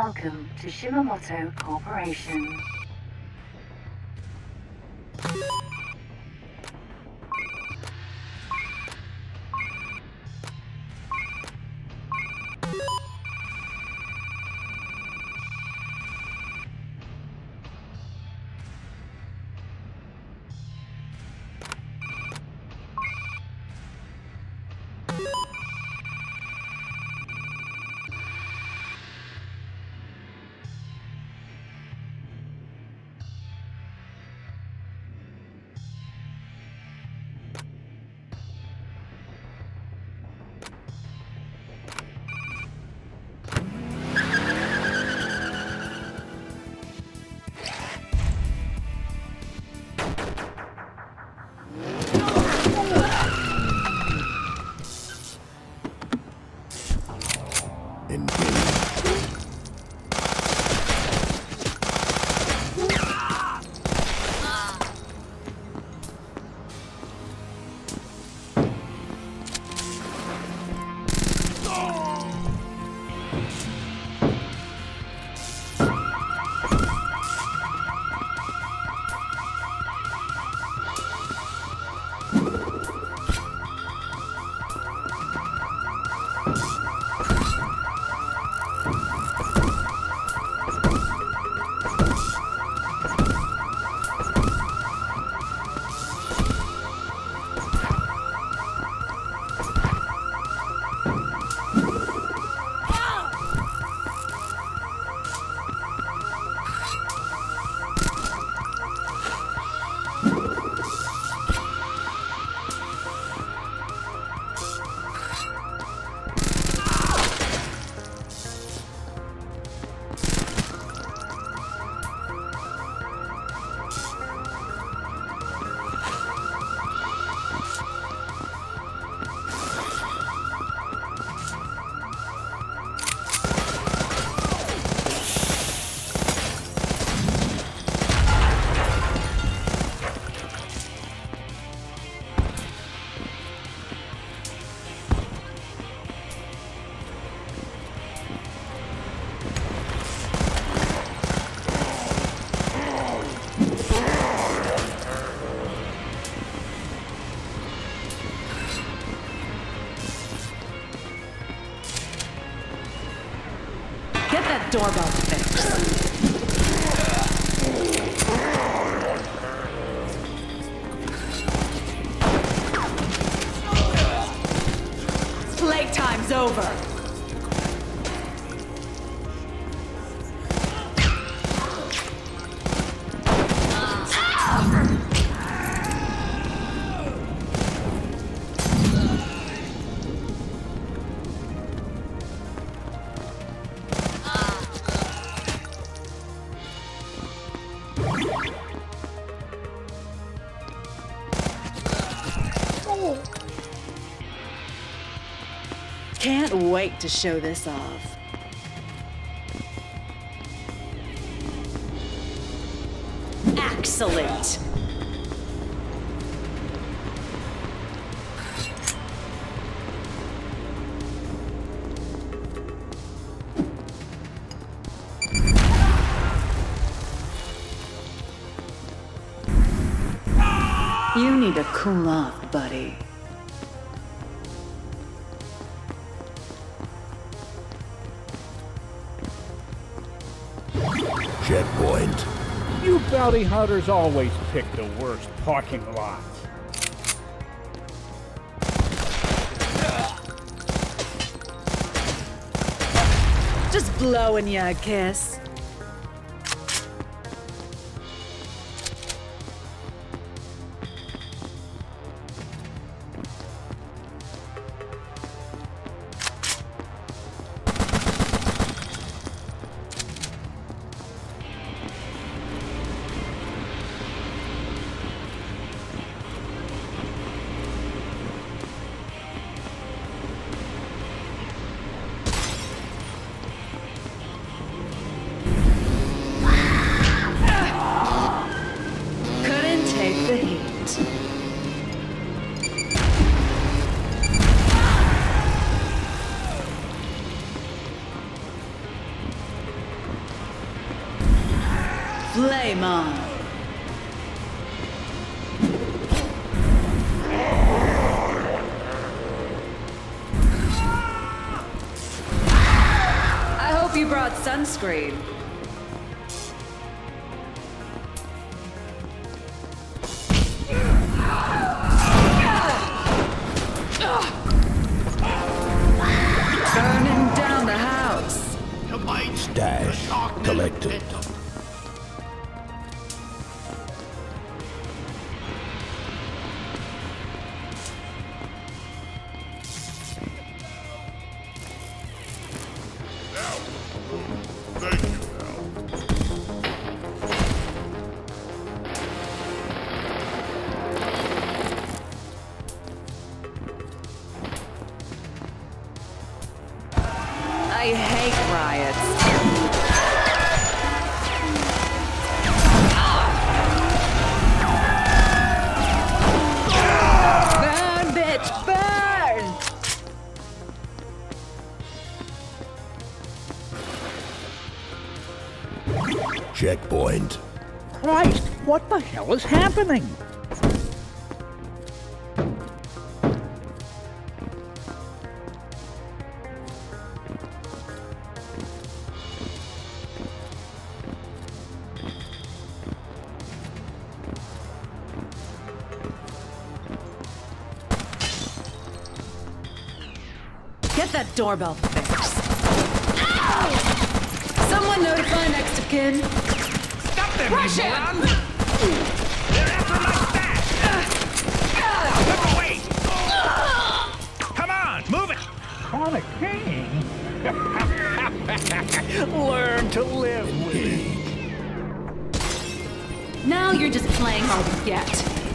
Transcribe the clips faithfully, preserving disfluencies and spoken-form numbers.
Welcome to Shimamoto Corporation. Doorbell fixed. Playtime's over. Can't wait to show this off. Excellent! You need to cool off, buddy. Checkpoint. You bounty hunters always pick the worst parking lots. Just blowing you a kiss. Game on. I hope you brought sunscreen. Burning down the house. Stash collected. I hate riots. Burn, bitch, burn! Checkpoint. Christ, what the hell is happening? Get that doorbell fixed. Ow! Someone notify next of kin. Stop them, Rush you him! moron! They're after my stash! Look away! Come on, move it! On a king? Learn to live with it. Now you're just playing hard to get.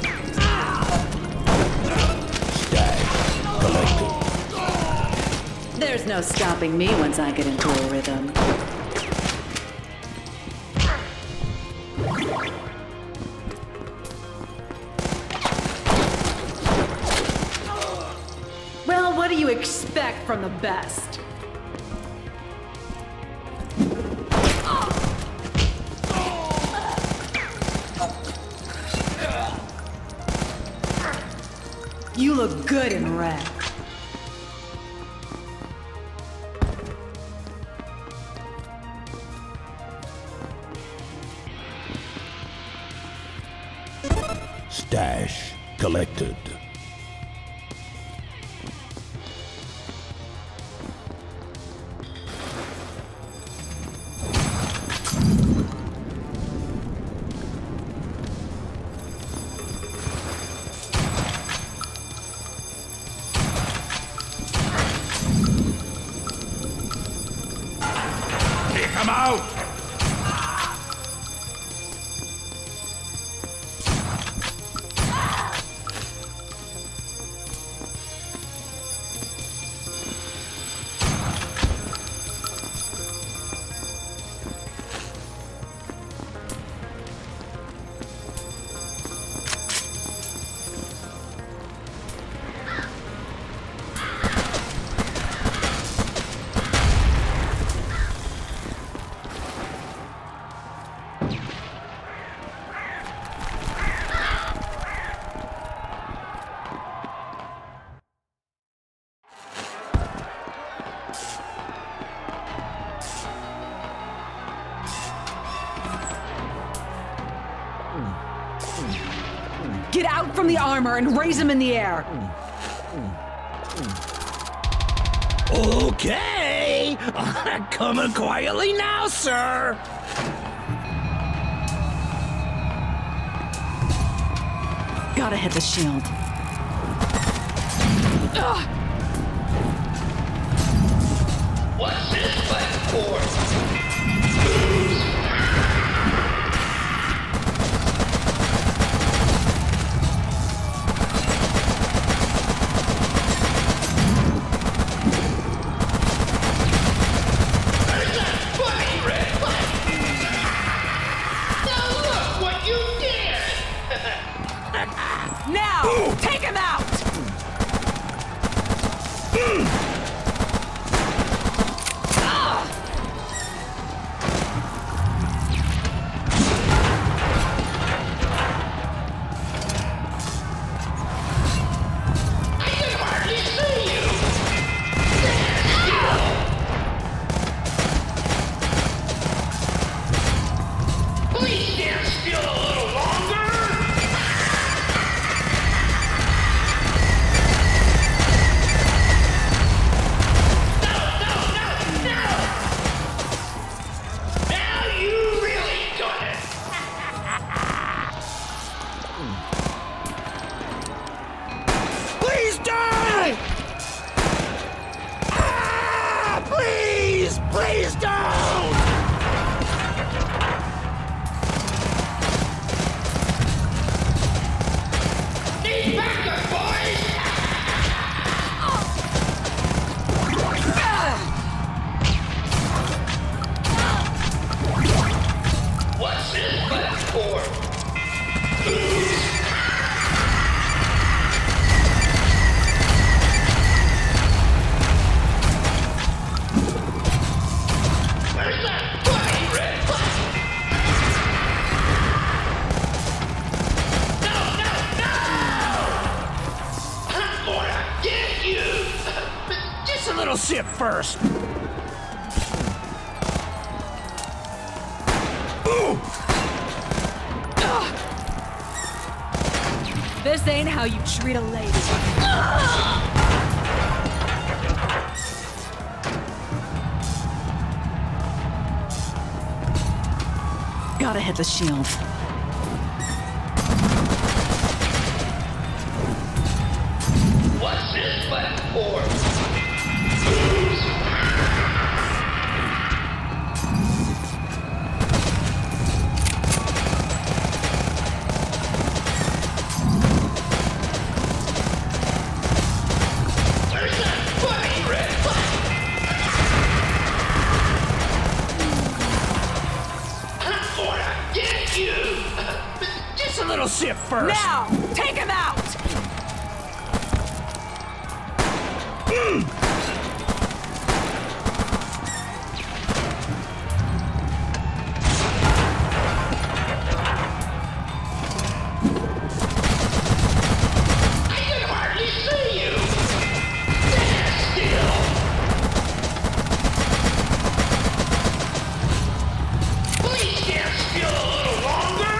Stash collected. There's no stopping me once I get into a rhythm. Well, what do you expect from the best? You look good in red. Stash collected. Come out! Get out from the armor and raise him in the air. Okay! Coming quietly now, sir! Gotta hit the shield. Ugh. What's this platform? Now, take him out! Please don't! Ah! Please! Please don't! Need backup, boys! What's this button for? Where's that bloody red button? No, no, no! I'm gonna get you! Just a little sip first. This ain't how you treat a lady. Gotta hit the shield. What's this button for? Where's that bloody red button? I'm gonna get you! Just a little sip first. Now, take him out! I can hardly see you! Stand still! Please stand still a little longer!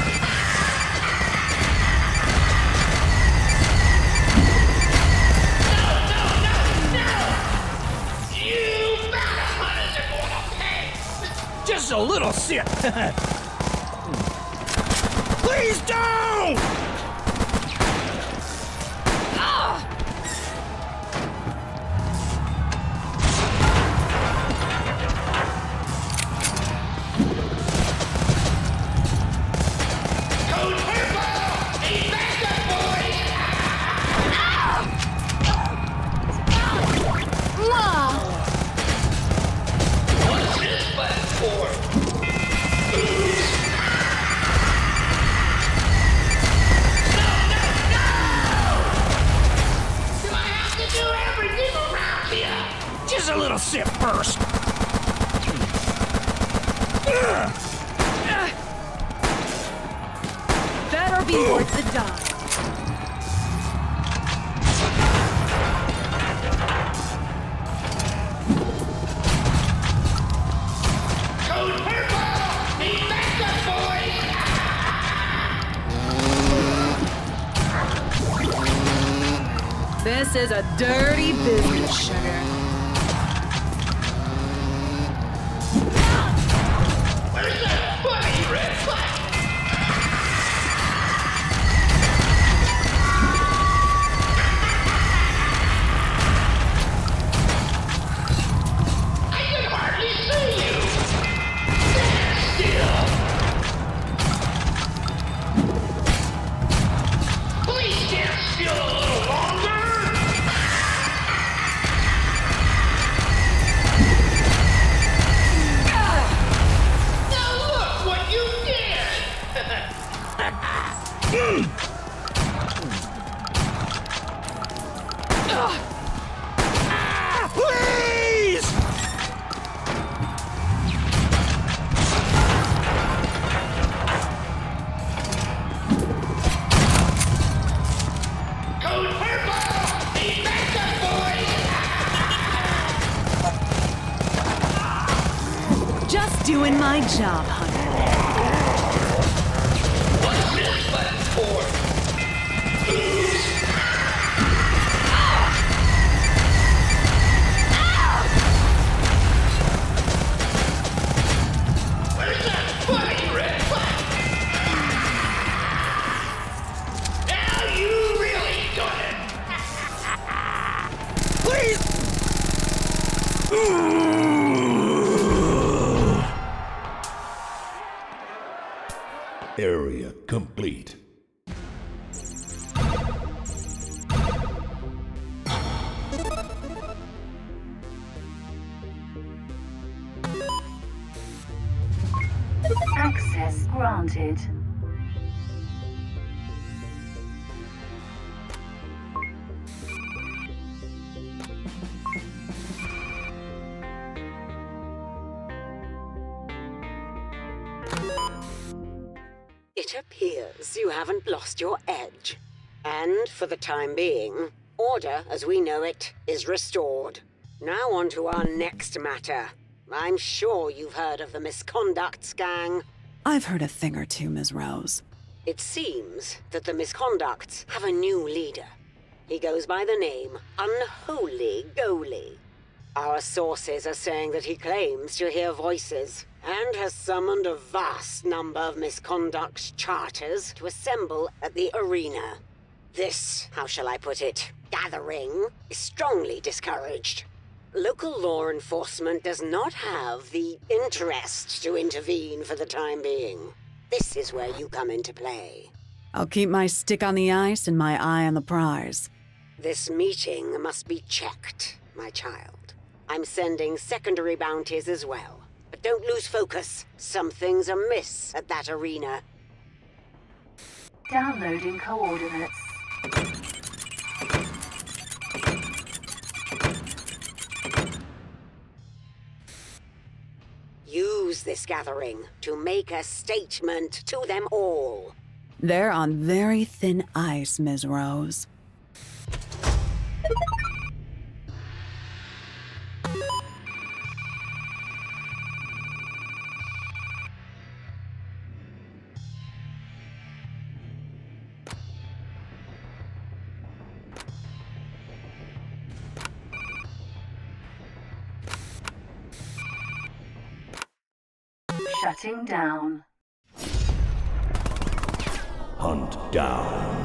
No, no, no, no! You bounty hunters are gonna pay! Just a little sip. Please don't! Code purple! Need backup, boys! What's this button for? No, no, no! Do I have to do everything around here? Just a little sip first. Ugh. Better be worth the dime. Code purple! Need backup, boys! This is a dirty business, sugar. Where's that bloody red button? I can hardly see you! Stand still! Please stand still a little longer! Now look what you did! Please! Code purple! Need backup, boys! Just doing my job, Hunter. What's this button for? Where's that bloody red button? Area complete. Access granted. It appears you haven't lost your edge. And for the time being, order as we know it is restored. Now on to our next matter. I'm sure you've heard of the Misconducts gang. I've heard a thing or two, Miz Rose. It seems that the Misconducts have a new leader. He goes by the name Unholy Goalie. Our sources are saying that he claims to hear voices and has summoned a vast number of Misconduct's charters to assemble at the arena. This, how shall I put it, gathering is strongly discouraged. Local law enforcement does not have the interest to intervene for the time being. This is where you come into play. I'll keep my stick on the ice and my eye on the prize. This meeting must be checked, my child. I'm sending secondary bounties as well. But don't lose focus. Something's amiss at that arena. Downloading coordinates. Use this gathering to make a statement to them all. They're on very thin ice, Miz Rose. Shutting down. Hunt down.